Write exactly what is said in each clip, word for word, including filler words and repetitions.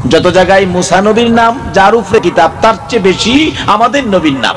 যত জায়গায় মুসা নবীর নাম, যার উপরে কিতাব, তার চেয়ে বেশি আমাদের নবীর নাম।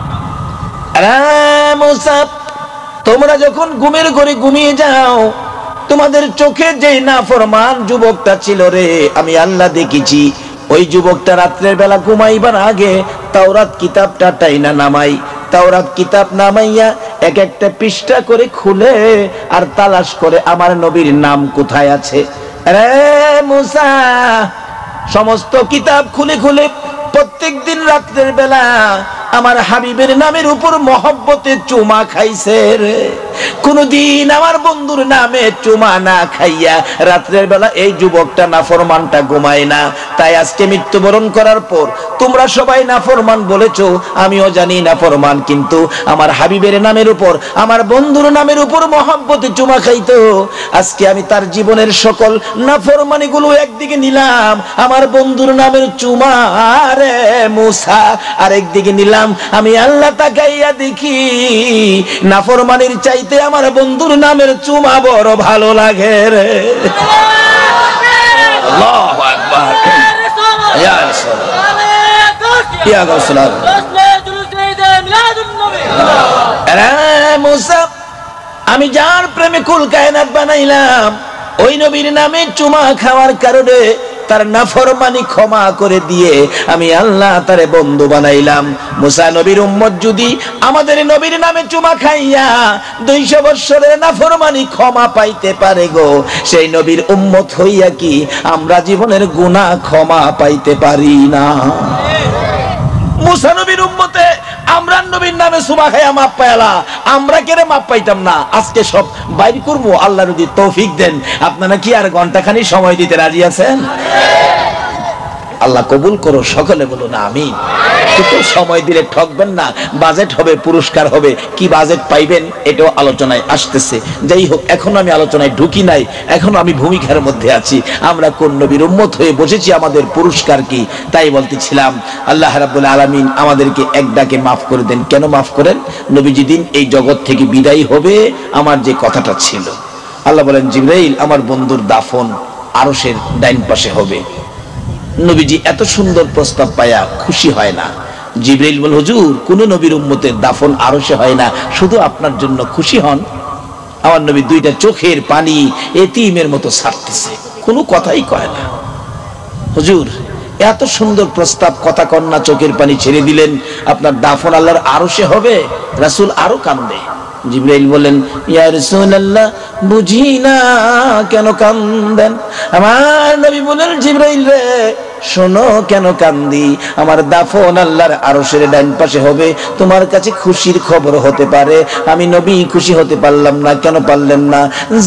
মুসা, তোমরা যখন ঘুমের ঘরে ঘুমিয়ে যাও, তোমাদের চোখে যে নাফরমান যুবকটা ছিল রে, আমি আল্লাহ দেখেছি। ওই যুবকটা রাত্রের বেলা ঘুমাইবার আগে তাওরাত কিতাবটা টাইনা নামাই, তাওরাত কিতাব নামাইয়া এক একটা পৃষ্ঠা করে খুলে আর তালাশ করে আমার নবীর নাম কোথায় আছে। রে মুসা, সমস্ত কিতাব খুলে খুলে প্রত্যেক দিন রাত্রের বেলা আমার হাবিবের নামের উপর মহব্বতে চুমা খাইছে রে। কোনদিন আমার বন্ধুর নামে চুমা না খাইয়া রাত্রের বেলা এই যুবকটা নাফরমানটা ঘুমায় না। তাই আজকে মৃত্যুবরণ করার পর তোমরা সবাই নাফরমান বলেছো, আমিও জানি নাফরমান, কিন্তু আমার হাবিবের নামের উপর, আমার বন্ধুর নামের উপর মহব্বতে চুমা খাইতো। আজকে আমি তার জীবনের সকল নাফরমানি গুলো একদিকে নিলাম, আমার বন্ধুর নামের চুমা রে মুসা আরেকদিকে নিলাম। আমি আল্লাহ তাকাইয়া দেখি নাফরমানির চাইতে আমার বন্ধুর নামের চুমা বড় ভালো লাগে রে। আল্লাহু আকবার, ইয়া রাসূলুল্লাহ, ইয়া রাসূলুল্লাহ। মুসা, আমি যার প্রেমে কুল কায়নাত বানাইলাম, ওই নবীর নামে চুমা খাওয়ার কারণে তার নাফরমানি ক্ষমা করে দিয়ে আমি আল্লাহ তারে বন্ধু বানাইলাম। মুসা নবীর উম্মত যদি আমাদের নবীর নামে চুমা খাইয়া দুইশো বৎসরের নাফরমানি ক্ষমা পাইতে পারে গো, সেই নবীর উম্মত হইয়া কি আমরা জীবনের গুনাহ ক্ষমা পাইতে পারি না? মুসা নবীর উম্মতে আমরা নবীর নামে চুমা খাইয়া মাপ পাইলা, আমরা কেন মাপ পাইতাম না? আজকে সব বাইর করবো, আল্লাহ যদি তৌফিক দেন। আপনারা কি আর ঘন্টাখানি সময় দিতে রাজি আছেন? আল্লাহ কবুল করো, সকলে বলুন আমিন। কিন্তু সময় দিলে ঠকবেন না, বাজেট হবে, পুরস্কার হবে। কি বাজেট পাইবেন এটাও আলোচনায় আসতেছে। যাই হোক, এখন আমি আলোচনায় ঢুকি নাই, এখন আমি ভূমিকার মধ্যে আছি। আমরা কোন নবীর উম্মত হয়ে বসেছি, আমাদের পুরস্কার কি, তাই বলতেছিলাম। আল্লাহ রাব্বুল আলামিন আমাদেরকে এক ডাকে মাফ করে দেন। কেন মাফ করেন? নবীজি দিন এই জগৎ থেকে বিদায় হবে, আমার যে কথাটা ছিল, আল্লাহ বলেন জিবরাইল, আমার বন্ধুর দাফন আরশের ডাইন পাশে হবে। নবীজি এত সুন্দর প্রস্তাব পায়া খুশি হয় না। জিবরাইল বলে, হুজুর, কোন নবীর উম্মতের দাফন আরশে হয় না, শুধু আপনার জন্য খুশি হন। আমার নবী দুইটা চোখের পানি এতিমের মতো ছাড়তেছে, কোনো কথাই কয় না। হুজুর, এত সুন্দর প্রস্তাব, কথা কন্যা চোখের পানি ছেড়ে দিলেন, আপনার দাফন আল্লাহর আরশে হবে। রাসূল আরো কান্দে। জিবরাইল বলেন, ইয়া রাসূলুল্লাহ, বুঝি না কেন কান্দেন? আমার নবী বলেন, জিবরাইল রে, শোনো কেন কান্দি। আমার দাফন আল্লাহর আরশের ডান পাশে হবে, তোমার কাছে খুশির খবর হতে পারে। আমি নবী খুশি হতে পারলাম না। কেন পারলেন না?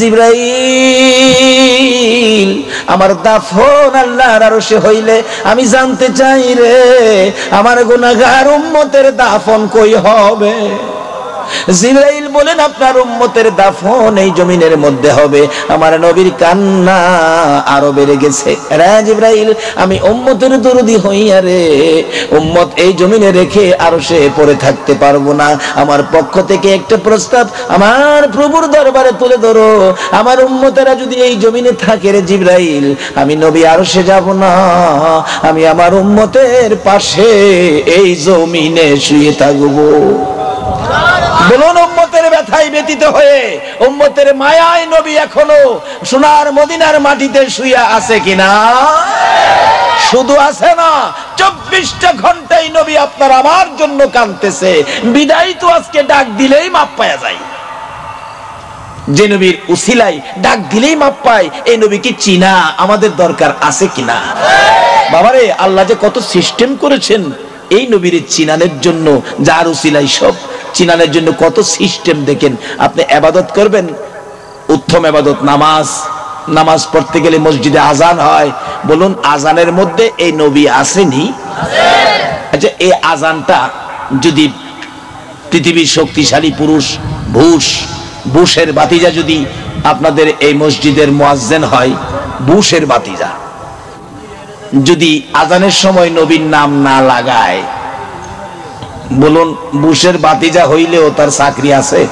জিবরাইল, আমার দাফন আল্লাহর আরশে হইলে আমি জানতে চাই রে, আমার গুনাহগার উম্মতের দাফন কই হবে? জিবরাইল বলেন, আপনার উম্মতের দাফন এই জমিনের মধ্যে হবে। আমার নবীর কান্না আরো বেড়ে গেছে। রে জিবরাইল, আমি উম্মতের দরদি হইয়া রে উম্মত এই জমিনে রেখে আরশে পড়ে থাকতে পারবো না। আমার পক্ষ থেকে একটা প্রস্তাব আমার প্রভুর দরবারে তুলে ধরো। আমার উম্মতেরা যদি এই জমিনে থাকে রে জিবরাইল, আমি নবী আরশে যাব না, আমি আমার উম্মতের পাশে এই জমিনে শুয়ে থাকবো। বলুন, উম্মতের ব্যথায় ব্যতীত হয়ে, উম্মতের মায়ায় নবী এখনো সোনার মদিনার মাটিতে শুয়ে আছে কিনা? শুধু আছে না, চব্বিশটা ঘন্টাই নবী আপনার আমার জন্য কাঁদতেছে। বিদায় তো আজকে ডাক দিলেই মাপ পাওয়া যায়। যে নবীর উসিলাই ডাক দিলেই মাপ পায়, এই নবীকে চিনা আমাদের দরকার আছে কিনা? বাবারে, আল্লাহ যে কত সিস্টেম করেছেন এই নবীর চিনানের জন্য, যার উসিলাই সব চিনানের জন্য কত সিস্টেম। দেখেন, আপনি ইবাদত করবেন, উত্তম ইবাদত নামাজ। নামাজ পড়তে গেলে মসজিদে আজান হয়। বলুন, আজানের মধ্যে এই নবী আসেনি? আচ্ছা, এই আজানটা যদি পৃথিবীর শক্তিশালী পুরুষ বুশ, বুশের বাতিজা যদি আপনাদের এই মসজিদের মুয়াজ্জিন হয়, বুশের বাতিজা যদি আজানের সময় নবীর নাম না লাগায়, বলুন, বুশের বাতিজা হইলেও তার চাকরি আছে?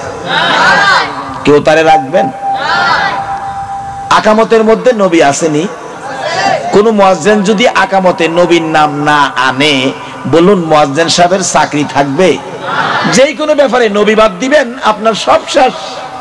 কেউ তারে রাখবেন? আকামতের মধ্যে নবী আসেনি? কোন মুয়াজ্জিন যদি আকামতে নবীর নাম না আনে, বলুন মুয়াজ্জিন সাহেবের চাকরি থাকবে? যে কোনো ব্যাপারে নবী বাদ দিবেন, আপনার সব শেষ।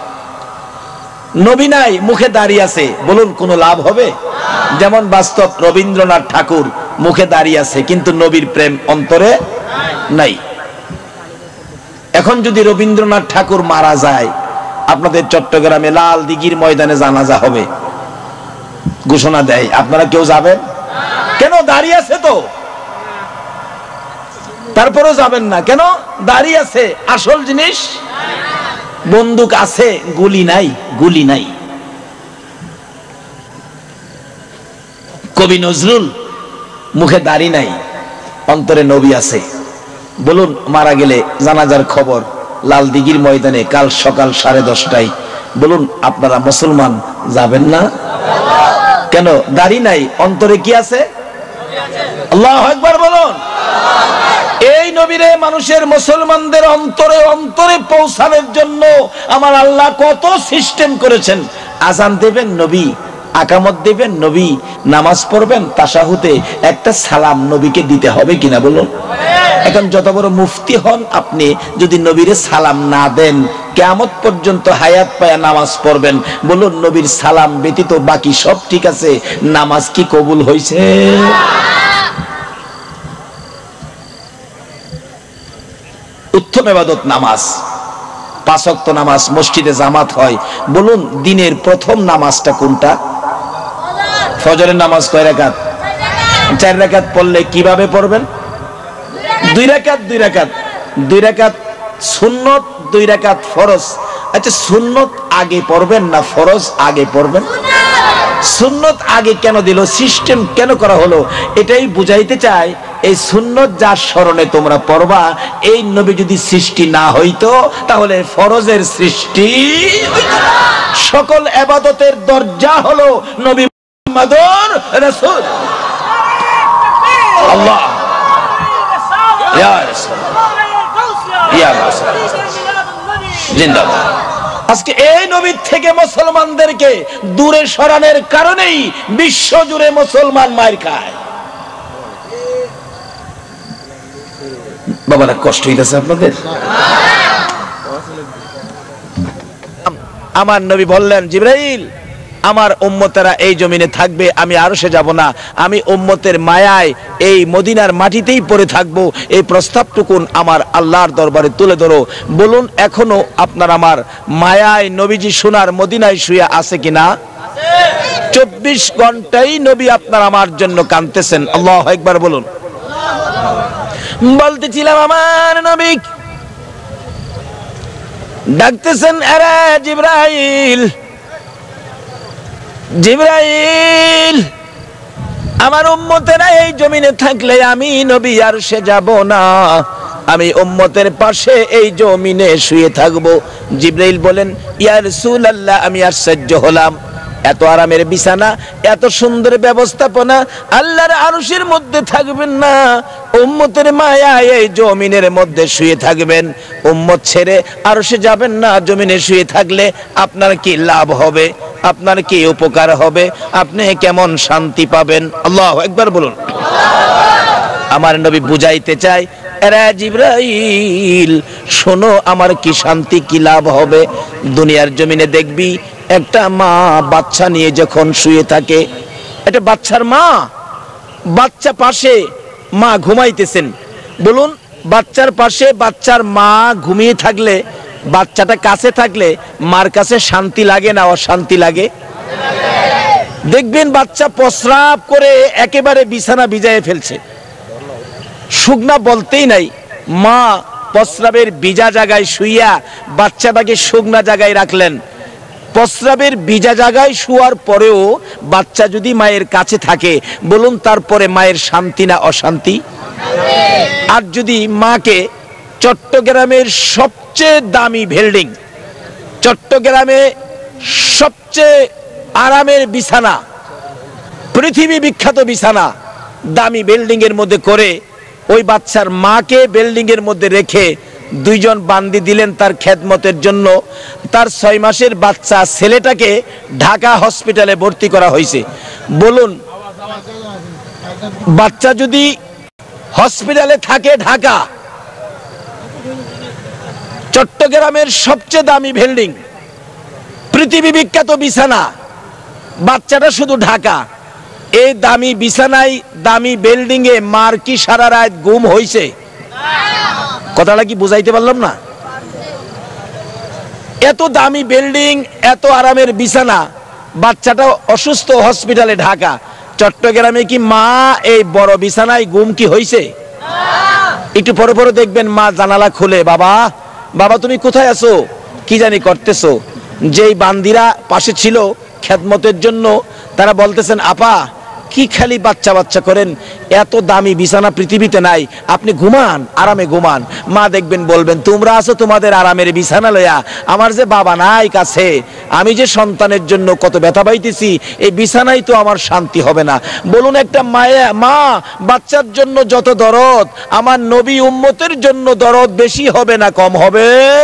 নবী নাই, মুখে দাঁড়িয়ে আছে, বলুন কোনো লাভ হবে? যেমন বাস্তব রবীন্দ্রনাথ ঠাকুর মুখে দাঁড়িয়ে আছে, কিন্তু নবীর প্রেম অন্তরে নাই। এখন যদি রবীন্দ্রনাথ ঠাকুর মারা যায়, আপনাদের চট্টগ্রামে লাল দিঘির ময়দানে জানাজা হবে, ঘোষণা দেয়, আপনারা কেউ যাবেন? কেন? দাঁড়িয়ে আছে তো। তারপরেও যাবেন না কেন? দাঁড়িয়ে আছে। আসল জিনিস বন্দুক আছে, গুলি নাই, গুলি নাই। কবি নজরুল মুখে দাড়ি নাই, অন্তরে নবী আছে। বলুন মারা গেলে জানাজার খবর লাল দিঘির ময়দানে কাল সকাল সাড়ে দশটায়, বলুন আপনারা মুসলমান যাবেন না কেন? দাড়ি নাই, অন্তরে কি আছে? আল্লাহু আকবার বলুন। এই নবীরে মানুষের মুসলমানদের অন্তরে অন্তরে পৌঁছানোর জন্য আমার আল্লাহ কত সিস্টেম করেছেন। আজান দেবেন নবী, আকামত দেবেন নবী, নামাজ পড়বেন, তাশাহুদে একটা সালাম নবীকে দিতে হবে কিনা বলুন? এখন যত বড় মুফতি হন আপনি, যদি নবীরে সালাম না দেন, কিয়ামত পর্যন্ত হায়াত পায়া নামাজ পড়বেন, বলুন নবীর সালাম ব্যতীত বাকি সব ঠিক আছে, নামাজ কি কবুল হয়েছে? উত্তম ইবাদত নামাজ, পাঁচ ওয়াক্ত নামাজ মসজিদে জামাত হয়। বলুন দিনের প্রথম নামাজটা কোনটা? ফজরের নামাজ কয় রাকাত? চার রাকাত পড়লে কিভাবে পড়বেন? দুই রাকাত, দুই রাকাত, দুই রাকাত সুন্নত, দুই রাকাত ফরজ। আচ্ছা সুন্নত আগে পড়বেন না ফরজ আগে পড়বেন? সুন্নত আগে কেন দিল, সিস্টেম কেন করা হলো, এটাই বুঝাইতে চাই। এই সুন্নত যার স্মরণে তোমরা পড়বা, এই নবী যদি সৃষ্টি না হইতো তাহলে ফরজের সৃষ্টি। সকল ইবাদতের দরজা হলো নবী মুহাম্মদুর রাসূল। আল্লাহ ইয়া রাসূল ইয়া রাসূল জিন্দাবাদ। আজকে এই নবী থেকে মুসলমানদেরকে দূরে সরানোর কারণেই বিশ্ব জুড়ে মুসলমান মার খায়। বাবারা কষ্ট হইতেছে আপনাদের? আমার নবী বললেন, জিবরাইল আমার উম্মতেরা এই জমিনে থাকবে, আমি আরশে যাব না, আমি উম্মতের মায়ায় এই মদিনার মাটিতেই পড়ে থাকবো। এই প্রস্তাবটুকুন আমার আল্লাহর দরবারে তুলে ধরো। বলুন এখনো আপনার আমার মায়ায় নবীজি সোনার মদিনায় শুয়ে আছে কিনা? চব্বিশ ঘন্টাই নবী আপনার আমার জন্য কাঁদতেছেন। আল্লাহু আকবার বলুন। বলতেছিলাম আমার নবী ডাকতেছেন, আরে জিবরাইল, জিবরাইল আমার উম্মতেরা এই জমিনে থাকলে আমি নবী আরশে যাব না, আমি উম্মতের পাশে এই জমিনে শুয়ে থাকবো। জিবরাইল বলেন, ইয়া রাসূলুল্লাহ আমি আশ্চর্য হলাম, এত আরামের বিছানা, এত সুন্দর ব্যবস্থাপনা, আল্লাহর আরশের মধ্যে থাকবেন না, উম্মতের মায়া এই জমিনের মধ্যে শুয়ে থাকবেন, উম্মত ছেড়ে আরশে যাবেন না। জমিনে শুয়ে থাকলে আপনার কি লাভ হবে, আপনার কি উপকার হবে, আপনি কেমন শান্তি পাবেন? আল্লাহু আকবার বলুন। আমার নবী বুঝাইতে চাই, এরা জিবরাইল শোনো আমার কি শান্তি কি লাভ হবে। দুনিয়ার জমিনে দেখবি একটা মা বাচ্চা নিয়ে যখন শুয়ে থাকে, এটা বাচ্চার মা, বাচ্চা পাশে মা ঘুমাইতেছেন, বলুন বাচ্চার পাশে বাচ্চার মা ঘুমিয়ে থাকলে, বাচ্চাটা কাছে থাকলে মার কাছে শান্তি লাগে না অশান্তি লাগে? দেখবেন বাচ্চা প্রস্রাব করে একেবারে বিছানা ভিজায় ফেলছে, শুকনা বলতেই নাই, মা প্রস্রাবের ভিজা জায়গায় শুইয়া বাচ্চাটাকে শুকনা জায়গায় রাখলেন। প্রস্রাবের ভিজা জায়গায় শুয়ার পরেও বাচ্চা যদি মায়ের কাছে থাকে, বলুন তারপরে মায়ের শান্তি না অশান্তি? আর যদি মাকে চট্টগ্রামের সবচেয়ে দামি বিল্ডিং, চট্টগ্রামে সবচেয়ে আরামের বিছানা, পৃথিবী বিখ্যাত বিছানা, দামি বিল্ডিং এর মধ্যে করে ওই বাচ্চার মাকে বিল্ডিং এর মধ্যে রেখে দুইজন বান্দি দিলেন তার খেদমতের জন্য, তার ছয় মাসের বাচ্চা ছেলেটাকে ঢাকা হসপিটালে ভর্তি করা হয়েছে। বলুন বাচ্চা যদি হসপিটালে থাকে ঢাকা, চট্টগ্রামের সবচেয়ে দামি বিল্ডিং, পৃথিবী বিখ্যাত বিছানা, বাচ্চাটা শুধু ঢাকা, এই দামি বিছানায় দামি বিল্ডিং এ মার কি সারা রাত ঘুম হইছে? কথাটা কি বুঝাইতে পারলাম না? এত দামি বিল্ডিং, এত আরামের বিছানা, বাচ্চাটা অসুস্থ, হসপিটালে ঢাকা, চট্টগ্রামে কি মা এই বড় বিছানায় ঘুম কি হইছে? একটু পরে পরে দেখবেন মা জানালা খুলে, বাবা বাবা তুমি কোথায় আছো, কি জানি করতেছো। যেই বান্দিরা পাশে ছিল খেদমতের জন্য, তারা বলতেছেন, আপা কি খালি বাচ্চা বাচ্চা করেন, এত দামি বিছানা পৃথিবীতে নাই, আপনি ঘুমান, আরামে ঘুমান। মা দেখবেন বলবেন, তোমরা আছো তোমাদের আরামের বিছানা লইয়া, আমার যে বাবা নাই কাছে, আমি যে সন্তানের জন্য কত ব্যথা পাইতেছি, এই বিছানায় তো আমার শান্তি হবে না। বলুন, একটা মায়া মা বাচ্চার জন্য যত দরদ, আমার নবী উম্মতের জন্য দরদ বেশি হবে না কম হবে?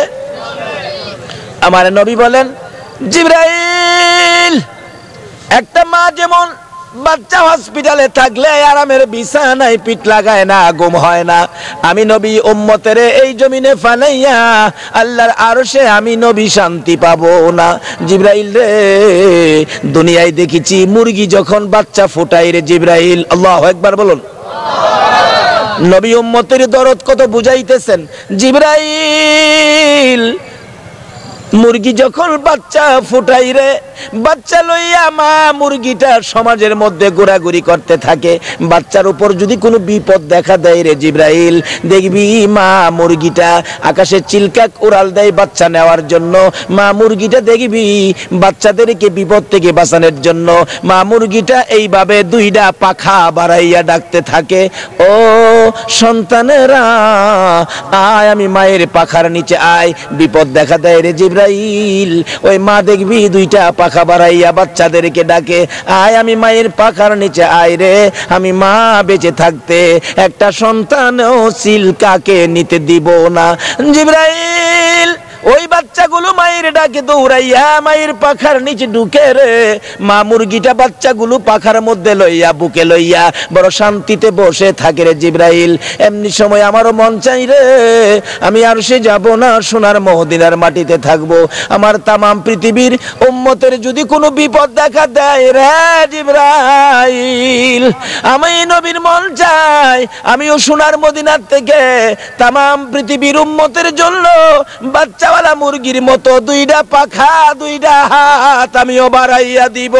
আমার নবী বলেন, জিবরাইল, একটা মা যেমন বাচ্চা হসপিটালে থাকলে আরামের বিছানায় পিঠ লাগায় না, ঘুম হয় না, আমি নবী উম্মতের এই জমিনে ফালাইয়া আল্লাহর আরশে আমি নবী শান্তি পাবো না। জিবরাইল রে, দুনিয়ায় দেখেছি মুরগি যখন বাচ্চা ফোটায় রে জিবরাইল, আল্লাহু আকবার বলুন। নবী উম্মতের দরদ কত বুঝাইতেছেন জিবরাইল। মুরগি যখন বাচ্চা ফুটাই রে, বাচ্চা লইয়া মা মুরগিটা সমাজের মধ্যে ঘোরাঘুরি করতে থাকে, বাচ্চার উপর যদি কোনো বিপদ দেখা দেয় রে জিবরাইল, দেখবি মা মুরগিটা আকাশে চিলকা উড়াল দেয় বাচ্চা নেওয়ার জন্য। মা মুরগিটা দেখবি বাচ্চাদেরকে বিপদ থেকে বাঁচানোর জন্য মা মুরগিটা এইভাবে দুইটা পাখা বাড়াইয়া ডাকতে থাকে, ও সন্তানেরা আয়, আমি মায়ের পাখার নিচে আয়, বিপদ দেখা দেয় রে জিবরাইল। ওই মা দেখবি দুইটা পাখা বাড়াইয়া বাচ্চাদেরকে ডাকে, আয় আমি মায়ের পাখার নিচে আয় রে, আমি মা বেঁচে থাকতে একটা সন্তানও সিলকাকে নিতে দিব না। জিবরাইল ওই বাচ্চাগুলো মায়ের ডাকে দৌড়াইয়া মায়ের পাখার নিচে ঢুকে রে, মা মুরগিটা বাচ্চাগুলো পাখার মধ্যে লইয়া বুকে লইয়া বড় শান্তিতে বসে থাকে রে জিবরাইল। এমনি সময় আমারও মন চাই রে, আমি আর সে যাব না, সোনার মদিনার মাটিতে থাকবো। আমার তামাম পৃথিবীর উম্মতের যদি কোনো বিপদ দেখা দেয় রে জিবরাইল, আমি নবীর মন চাই আমিও সোনার মদিনার থেকে তামাম পৃথিবীর উম্মতের জন্য বাচ্চা মুরগির মতো দুইটা পাখা দুইটা হাত আমিও বাড়াইয়া দিব।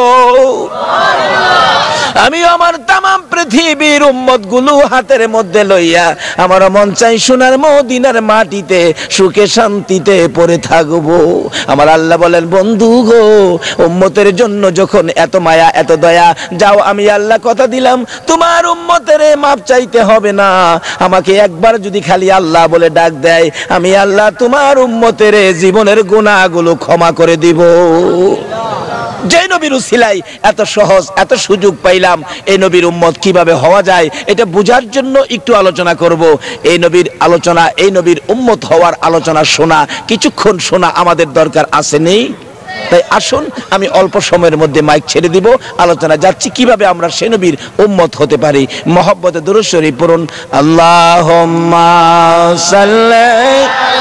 আমি আমার তামাম পৃথিবীর উম্মত গুলো হাতের মধ্যে লইয়া আমার মন চাই সোনার মদিনার মাটিতে সুখে শান্তিতে পড়ে থাকবো। আমার আল্লাহ বলেন, বন্ধু গো, উম্মতের জন্য যখন এত মায়া এত দয়া, যাও আমি আল্লাহ কথা দিলাম তোমার উম্মতের মাপ চাইতে হবে না, আমাকে একবার যদি খালি আল্লাহ বলে ডাক দেয়, আমি আল্লাহ তোমার উম্মতের জীবনের গুনাহগুলো ক্ষমা করে দিব। যে নবীর উসিলায় এত সহজ এত সুযোগ পাইলাম, এই নবীর উম্মত কিভাবে হওয়া যায় এটা বোঝার জন্য একটু আলোচনা করব। এই নবীর আলোচনা, এই নবীর উম্মত হওয়ার আলোচনা শোনা, কিছুক্ষণ শোনা আমাদের দরকার আছে নেই? তাই আসুন আমি অল্প সময়ের মধ্যে মাইক ছেড়ে দিব, আলোচনা যাচ্ছি কিভাবে আমরা সে নবীর উম্মত হতে পারি। মহব্বতে দুরূদ শরীফ পড়ুন। আল্লাহুম্মা সাল্লি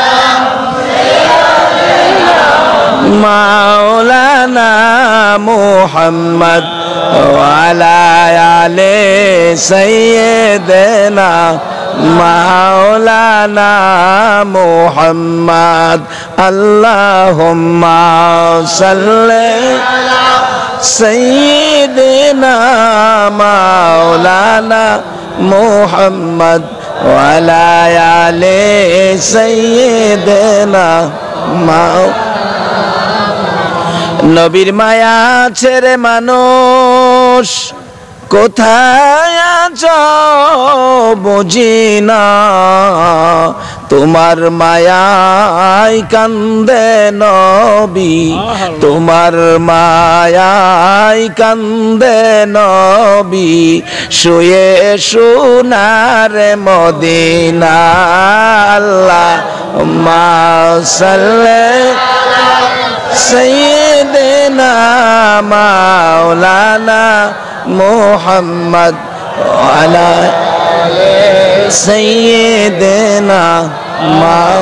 মাওলানা মুহাম্মদ ওয়া আলা আলি সাইয়্যিদিনা মাওলানা মুহাম্মদ। আল্লাহুম্মা সাল্লি আলা সাইয়্যিদিনা মাওলানা মুহাম্মদ ওয়া আলা আলি সাইয়্যিদিনা মাওলানা। নবীর মায়া ছেড়ে মানুষ কোথায় আছো বুঝি না, তোমার মায়ায় কান্দে নবী, তোমার মায়ায় কান্দে নবী, শুয়ে সোনার মদিনা। আল্লাহুম্মা সাল্লি সাইয়্যিদিনা মাওলানা মুহাম্মদ আলা সাইয়্যিদিনা মাও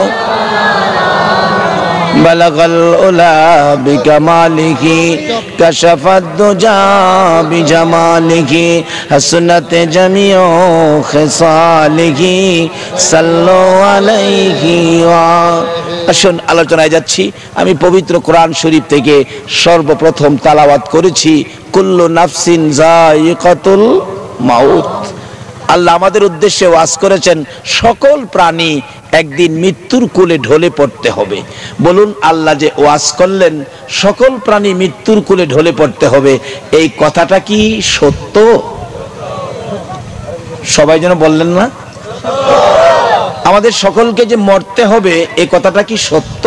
বালাগাল উলা বিকামালিহি কাশাফাদ দুজা বিজামালিহি হাসনাত জামিউ খিসালিহি সাল্লু আলাইহি ওয়া। আসুন আলোচনায় যাচ্ছি। আমি পবিত্র কোরআন শরীফ থেকে সর্বপ্রথম তালাওয়াত করেছি কুল্লু নাফসিন যায়িকাতুল মাউত। আল্লাহ আমাদের উদ্দেশ্যে ওয়াজ করেছেন সকল প্রাণী একদিন মৃত্যুর কোলে ঢলে পড়তে হবে। বলুন, আল্লাহ যে ওয়াজ করলেন সকল প্রাণী মৃত্যুর কোলে ঢলে পড়তে হবে, এই কথাটা কি সত্য? সবাই যেন বললেন না, আমাদের সকলকে যে মরতে হবে এই কথাটা কি সত্য?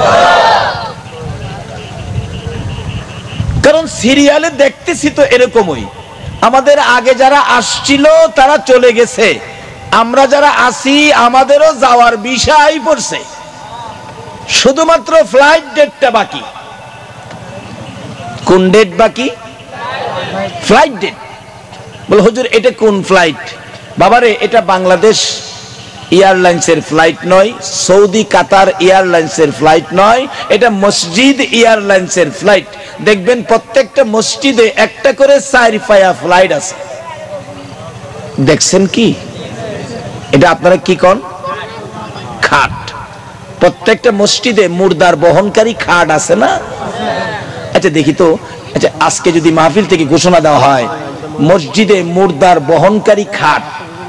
কারণ সিরিয়ালে দেখতেছি তো এরকমই, আমাদের আগে যারা আসছিল তারা চলে গেছে, আমরা যারা আসি আমাদেরও যাওয়ার বিষয় পড়ছে, শুধুমাত্র ফ্লাইট ডেটটা বাকি। কোন ডেট বাকি? Flight date. বল হুজুর এটা কোন ফ্লাইট? বাবারে এটা বাংলাদেশ এয়ারলাইন্সের ফ্লাইট নয়, সৌদি কাতার এয়ারলাইন্সের ফ্লাইট নয়, এটা মসজিদ এয়ারলাইন্সের ফ্লাইট। দেখবেন প্রত্যেকটা মসজিদে একটা করে চার পায়া ফ্লাইট আছে। দেখছেন কি? এটা আপনারা কি কোন খাট? প্রত্যেকটা মসজিদে মুর্দার বহনকারী খাট আছে না? আচ্ছা দেখি তো, আচ্ছা আজকে যদি মাহফিল থেকে ঘোষণা দেওয়া হয় মসজিদে মুর্দার বহনকারী খাট,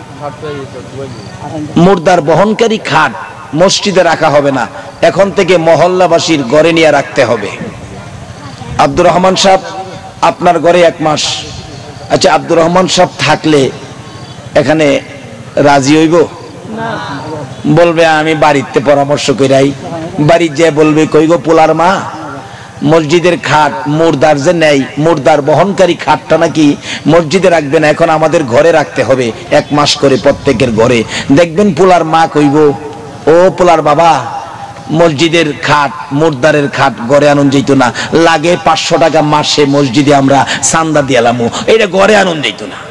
মুর্দার বহনকারী খাট মসজিদে রাখা হবে না, এখন থেকে মহল্লাবাসীর ঘরে নিয়ে রাখতে হবে। আব্দুর রহমান সাহেব আপনার ঘরে এক মাস, আচ্ছা আব্দুর রহমান সাহেব থাকলে এখানে রাজি হইব? বলবে আমি বাড়িতে পরামর্শ কইরাই। বাড়ি যে বলবে কই গো পোলার মা, মসজিদের খাট মুর্দার যে নেই, মুর্দার বহনকারী খাটটা নাকি মসজিদে রাখবে না, এখন আমাদের ঘরে রাখতে হবে এক মাস করে প্রত্যেকের ঘরে। দেখবেন পোলার মা কইব, ও পোলার বাবা মসজিদের খাট মুর্দারের খাট ঘরে আনুন যেত না, লাগে পাঁচশো টাকা মাসে মসজিদে আমরা চান্দা দিয়ালাম, এটা ঘরে আনুন যেত না।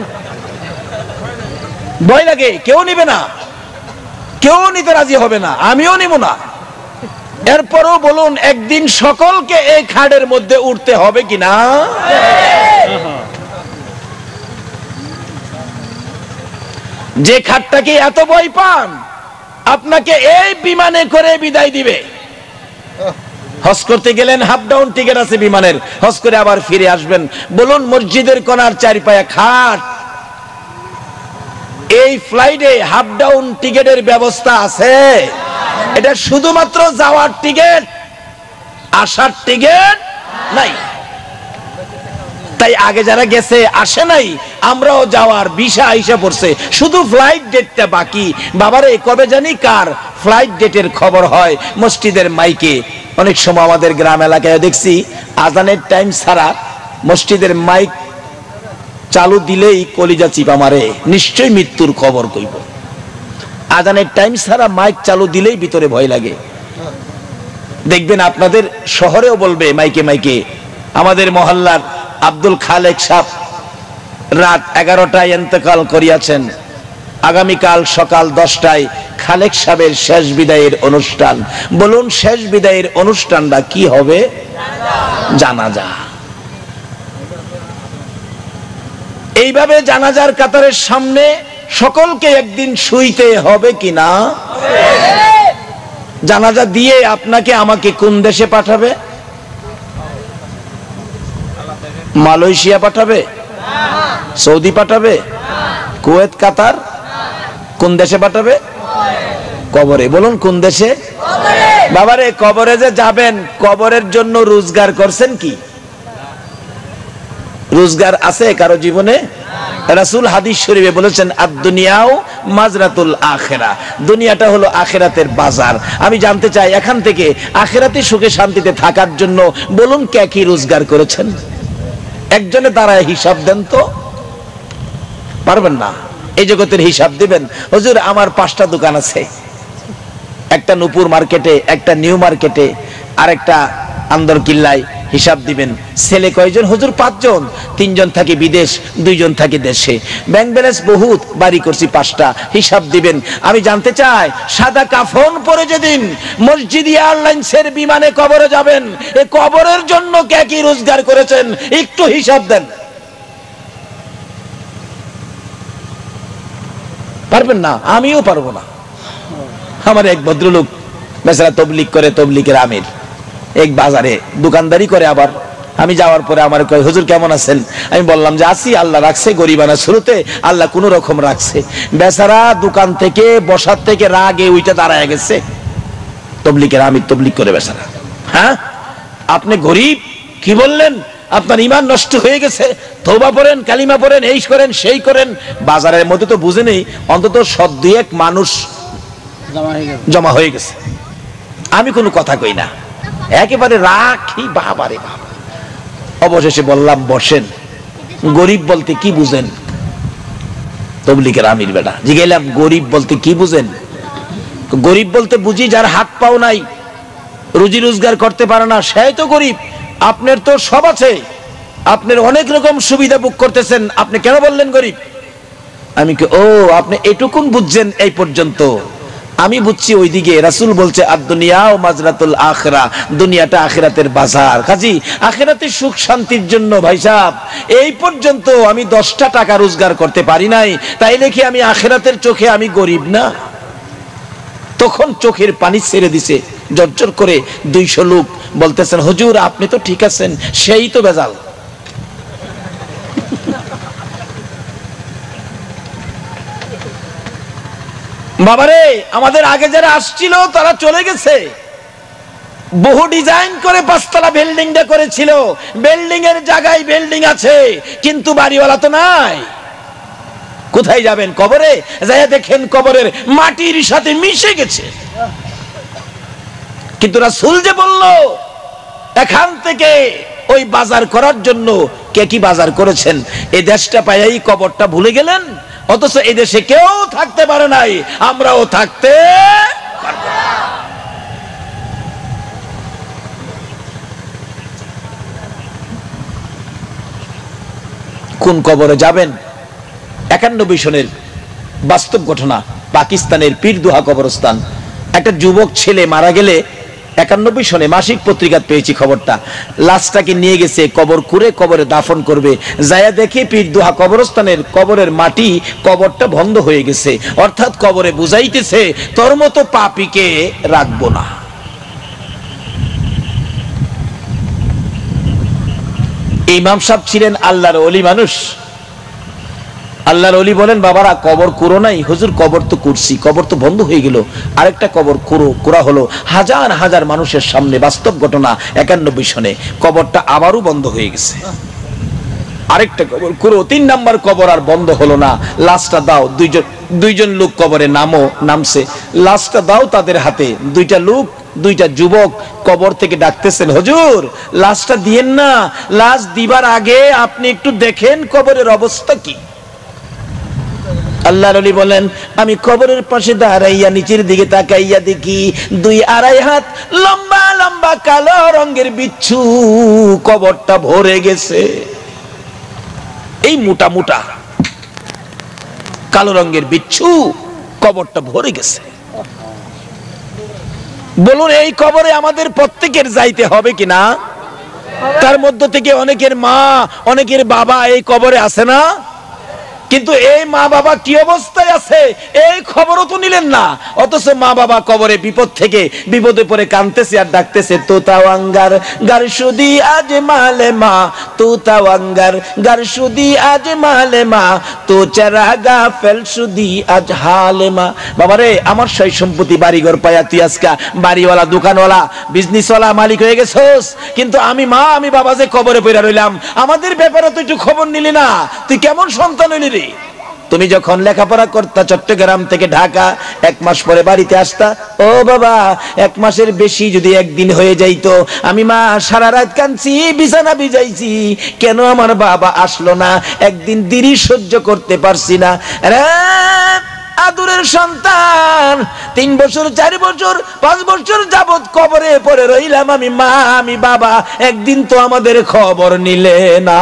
ভয় লাগে, কেউ নিবে না, কেউ নিতে রাজি হবে না, আমিও নিব না। এরপরও বলুন একদিন সকলকে এই খাটের মধ্যে উঠতে হবে কিনা? যে খাটটাকে এত ভয় পান, আপনাকে এই বিমানে করে বিদায় দিবে। হজ করতে গেলেন, হাফ ডাউন টিকিট আছে বিমানের, হজ করে আবার ফিরে আসবেন। বলুন মসজিদের কোনার চারি পায়া খাট, এই ফ্লাইটে হাফ ডাউন টিকিটের ব্যবস্থা আছে? এটা শুধুমাত্র যাওয়ার টিকিট, আসার টিকিট নাই। তাই আগে যারা গেছে আসে নাই, আমরাও যাওয়ার ভিসা আইসা পড়ছে, শুধু ফ্লাইট ডেটটা বাকি। বাবারে কবে জানি কার ফ্লাইট ডেটের খবর হয় মসজিদের মাইকে। অনেক সময় আমাদের গ্রাম এলাকায় দেখছি আজানের টাইম ছাড়া মসজিদের মাইক চালু দিলেই কলিজা চিপা মারে, নিশ্চয়ই মৃত্যুর খবর কইব। আজানের টাইম ছাড়া মাইক চালু দিলেই ভিতরে ভয় লাগে। দেখবেন আপনাদের শহরেও বলবে মাইকে মাইকে, আমাদের মহল্লার আব্দুল খালেক সাহেব রাত এগারোটায় ইন্তেকাল করিয়াছেন, আগামীকাল সকাল দশটায় খালেক সাহেবের শেষ বিদায়ের অনুষ্ঠান। বলুন শেষ বিদায়ের অনুষ্ঠানটা কি হবে? জানাজা। এইভাবে জানাজার কাতারের সামনে সকলকে একদিন শুইতে হবে কিনা? জানাজা দিয়ে আপনাকে আমাকে কোন দেশে পাঠাবে? মালয়েশিয়া পাঠাবে? সৌদি পাঠাবে? Kuwait, Qatar? কোন দেশে পাঠাবে? কবরে। বলুন কোন দেশে? বাবারে কবরে যে যাবেন, কবরের জন্য রোজগার করছেন কি? রোজগার আছে কারো জীবনে? রাসূল হাদিস শরীফে বলেছেন আদ-দুনিয়াও মাজরাতুল আখিরা, দুনিয়াটা হলো আখিরাতের বাজার। আমি জানতে চাই এখান থেকে আখিরাতে সুখে শান্তিতে থাকার জন্য বলুন কে কি রোজগার করেছেন? একজনে দাঁড়ায় হিসাব দেন তো। পারবেন না? এই জগতের হিসাব দিবেন? হুজুর আমার পাঁচটা দোকান আছে, একটা নূপুর মার্কেটে, একটা নিউ মার্কেটে, আর একটা আন্দর কিল্লায়। হিসাব দিবেন। ছেলে কয়জন? হুজুর পাঁচজন, তিনজন থাকে বিদেশ, দুইজন থাকে দেশে। ব্যাংক ব্যালেন্স বহুত, বাড়ি করছি পাঁচটা, হিসাব দিবেন। আমি জানতে চাই, সাদা কাফন পরে যেদিন মসজিদ এয়ারলাইন্সের বিমানে কবরে যাবেন, এই কবরের জন্য কে কি রোজগার করেছেন একটু হিসাব দেন। পারবেন না? আমিও পারবো না। আমার এক ভদ্রলোক বেচারা তবলিগ করে, তবলিগের আমির, এক বাজারে দোকানদারি করে। আবার আমি যাওয়ার পরে আমার কয়, হুজুর কেমন আছেন? আমি বললাম যে আছি, আল্লাহ রাখছে, গরিবানা শুরুতে আল্লাহ কোন রকম রাখছে। বেচারা দোকান থেকে বসার থেকে রাগে ওইটা দাঁড়ায় গেছে। তবলিগের আমির, তবলিগ করে বেচারা। হ্যাঁ, আপনি গরিব? কি বললেন? আপনার ঈমান নষ্ট হয়ে গেছে, তওবা পড়েন, কালিমা পড়েন, এই করেন সেই করেন। বাজারের মধ্যে তো বুঝে নেই, অন্তত সব দুই এক মানুষ জমা হয়ে গেছে। আমি কোনো কথা কই না, একেবারে রাখি। বাবারে বাবা। অবশেষে বললাম বসেন, গরিব বলতে কি বুঝেন? তবলিগের আমির বেটা জিগাইলাম, গরিব বলতে কি বুঝেন? গরিব বলতে বুঝি যার হাত পাও নাই, রুজি রোজগার করতে পারে না, সেই তো গরিব। আপনার তো সব আছে, আপনার অনেক রকম সুবিধা ভোগ করতেছেন, আপনি কেন বললেন গরিব? আমি কি, ও আপনি এটুকুন বুঝছেন এই পর্যন্ত? আমি বুঝছি ওইদিকে রাসূল বলছে আদ-দুনিয়া ও মাজরাতুল আখিরা, দুনিয়াটা আখিরাতের বাজার। কাজী আখিরাতের সুখ শান্তির জন্য ভাই সাহেব এই পর্যন্ত আমি দশটা টাকা রোজগার করতে পারি নাই, তাইলে কি আমি আখিরাতের চোখে আমি গরিব না? তখন চোখের পানি ছেড়ে দিছে জর্জর করে। দুইশো লোক বলতেছেন, হুজুর আপনি তো ঠিক আছেন, সেই তো বেজাল। বাবারে, আমাদের আগে যারা আসছিল তারা চলে গেছে। বহু ডিজাইন করে পাঁচতলা বিল্ডিংটা করেছিল, বিল্ডিং এর জায়গায় বিল্ডিং আছে, কিন্তু বাড়িওয়ালা তো নাই। কোথায় যাবেন? কবরে যাইয়া দেখেন কবরের মাটির সাথে মিশে গেছে। কিন্তু রাসূল যে বলল এখান থেকে ওই বাজার করার জন্য, কে কি বাজার করেছেন? এই দেশটা পাইয়াই কবরটা ভুলে গেলেন, অথচ এই দেশে কেউ থাকতে পারে নাই, আমরাও থাকতে পারবো না। কোন কবরে যাবেন? একানব্বই সনের বাস্তব ঘটনা, পাকিস্তানের পীরদুহা কবরস্থান। একটা যুবক ছেলে মারা গেলে একানব্বই সনে মাসিক পত্রিকা পেয়েছি খবরটা, লাশটাকে নিয়ে গেছে কবর করে কবরে দাফন করবে। যায়া দেখে পীরদুহা কবরস্থানের কবরের মাটি, কবরটা বন্ধ হয়ে গেছে। অর্থাৎ কবরে বুঝাইতেছে তোর মতো পাপীকে রাখবো না। ইমাম সাহেব ছিলেন আল্লাহর ওলি মানুষ। আল্লাহর ওলি বলেন, বাবারা কবর করো নাই? হুজুর কবর তো করছি, কবর তো বন্ধ হয়ে গেল, আরেকটা কবর করো। করা হলো হাজার হাজার মানুষের সামনে, বাস্তব ঘটনা। একানব্বই সনে কবরটা আবারও বন্ধ হয়ে গেছে, আরেকটা কবর করো। তিন নাম্বার কবর আর বন্ধ হলো না, লাশটা দাও। দুইজন দুইজন লোক কবরে নামো, নামছে, লাশটা দাও তাদের হাতে। দুইটা লোক, দুইটা যুবক কবর থেকে ডাকতেছেন, হুজুর লাশটা দিয়েন না, লাশ দিবার আগে আপনি একটু দেখেন কবরের অবস্থা কি। আল্লাহর ওলি বলেন, আমি কবরের পাশে দাঁড়াইয়া নিচের দিকে তাকাইয়া দেখি দুই আড়াই হাত লম্বা লম্বা কালো রঙের বিচ্ছু, কবরটা ভরে গেছে। এই মোটা মোটা কালো রঙের বিচ্ছু, কবরটা ভরে গেছে। বলুন এই কবরে আমাদের প্রত্যেকের যাইতে হবে কিনা? তার মধ্য থেকে অনেকের মা, অনেকের বাবা এই কবরে আছে না? কিন্তু এই মা বাবা কি অবস্থায় আছে এই খবরও তো নিলেন না। অথচ মা বাবা কবরে বিপদ থেকে বিপদে পড়ে কাঁদতেছে আর ডাকতেছে, তোতাওয়াঙ্গার গারশুদি আজ মালে মা, তোতাওয়াঙ্গার গারশুদি আজ মালে মা, তো চারাগা ফেলসুদি আজ হালে মা। বাবারে, আমার সয় সম্পত্তি বাড়িঘর পায়া তুই আজকে বাড়িওয়ালা, দোকানওয়ালা, বিজনেসওয়ালা মালিক হয়ে গেছস, কিন্তু আমি মা আমি বাবা যে কবরে পড়ে রইলাম, আমাদের ব্যাপারে তুই একটু খবর নিলি না। তুই কেমন সন্তান হইলি রে? তুমি যখন লেখাপড়া করতা চট্টগ্রাম থেকে ঢাকা, এক মাস পরে বাড়িতে আসতা, ও বাবা এক মাসের বেশি যদি একদিন হয়ে যাইতো, আমি মা সারা রাত কাঁদছি, বিছানা ভিজাইছি, কেন আমার বাবা আসলো না, একদিন দেরি সহ্য করতে পারছি না। আদুরের সন্তান, তিন বছর চার বছর পাঁচ বছর যাবত কবরে পড়ে রইলাম আমি, মা আমি বাবা, একদিন তো আমাদের খবর নিলে না।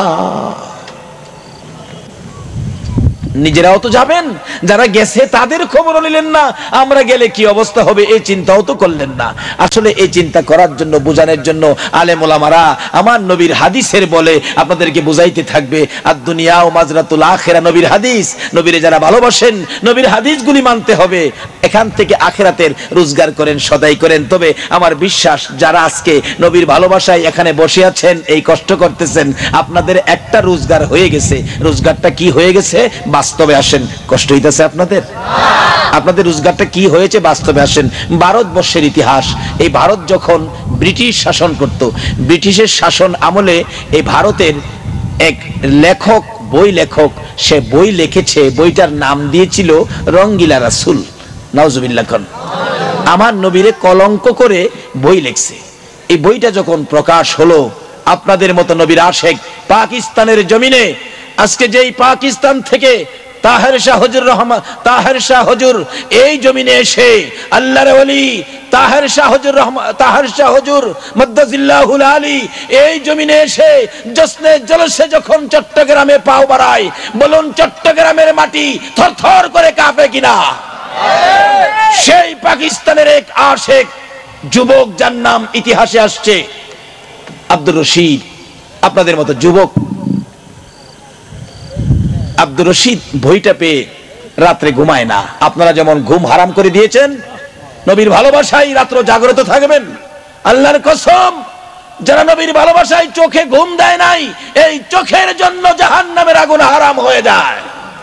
নিজেরাও তো যাবেন, যারা গেছে তাদের খবর নিলেন না, আমরা গেলে কি অবস্থা হবে এই চিন্তাও তো করলেন না। আসলে এই চিন্তা করার জন্য, বোঝানোর জন্য আলেম ওলামারা আমার নবীর হাদিসের বলে আপনাদেরকে বুঝাইতে থাকবে। আর দুনিয়া ও মাজরাতুল আখিরা, নবীর হাদিস, নবীরে যারা ভালোবাসেন নবীর হাদিসগুলি মানতে হবে। এখান থেকে আখিরাতের রোজগার করেন, সদাই করেন। তবে আমার বিশ্বাস যারা আজকে নবীর ভালোবাসায় এখানে বসে আছেন, এই কষ্ট করতেছেন, আপনাদের একটা রোজগার হয়ে গেছে। রোজগারটা কি হয়ে গেছে? বাস্তবে আসেন। কষ্ট হইতেছে আপনাদের? আপনাদের রোজগারটা কি হয়েছে? বাস্তবে আসেন। ভারতবর্ষের ইতিহাস, এই ভারত যখন ব্রিটিশ শাসন করত, ব্রিটিশের শাসন আমলে এই ভারতের এক লেখক, বই লেখক, সে বই লিখেছে, বইটার নাম দিয়েছিল রঙ্গিলা রাসূল। নাউজুবিল্লাহ। আমার নবীরে কলঙ্ক করে বই লিখছে। এই বইটা যখন প্রকাশ হলো, আপনাদের মতো নবীর আশেক পাকিস্তানের জমিনে, আজকে যেই পাকিস্তান থেকে তাহের শাহ হুজুর রহমান, তাহের শাহ হুজুর এই জমিনে এসে আল্লাহর ওলি তাহের শাহ হুজুর রহমান, তাহের শাহ হুজুর মাদ্দাজিল্লাহুল আলী এই জমিনে এসে জশ্নে জলসে যখন চট্টগ্রামে পাও বাড়ায়, বলুন চট্টগ্রামের মাটি থরথর করে কাঁপে কিনা? সেই পাকিস্তানের এক আশেক যুবক, যার নাম ইতিহাসে আসছে আব্দুর রশিদ, আপনাদের মতো যুবক আব্দুর রশিদ বইটা পেয়ে রাত্রে ঘুমায় না। আপনারা যেমন ঘুম হারাম করে দিয়েছেন, নবীর ভালোবাসায় রাত্র জাগ্রত থাকবেন। আল্লাহর কসম, যারা নবীর ভালোবাসায় চোখে ঘুম দেয় নাই, এই চোখের জন্য জাহান্নামের আগুন হারাম হয়ে যায়।